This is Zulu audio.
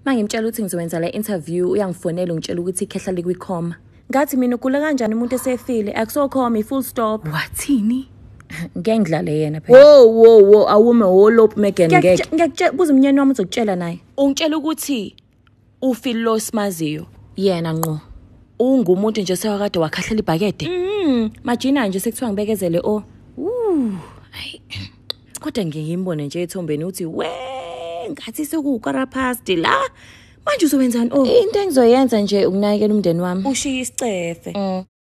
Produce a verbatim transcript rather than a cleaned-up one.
Mangimtshela ukuthi ngizowenza le interview uyangifonela ungitshela ukuthi ikhehla likwikhoma. Ngathi mina ukula kanjani umuntu esefile akusokhoma full stop. Wathini? Ngeke ngidlale yena phela. Wo wo wo awume holop Megan ngeke. Ngiyakutshela buza umnyeni wami uzokutshela naye. Ungitshela ukuthi uFeel lo simaziyo. Yena ngqo. Ungumuntu nje sewakade wakhahlela ibhakede. Mhm. Majina nje sekuthiwa ngibekezele o. Uh. Hayi. Kodwa ngiyimbone nje ethombeni uthi we ngathi sekukarapasti la. Manje uzowenzani o? Into engizoyenza nje ukunakekela umndeni wami. Ushiya isicefe.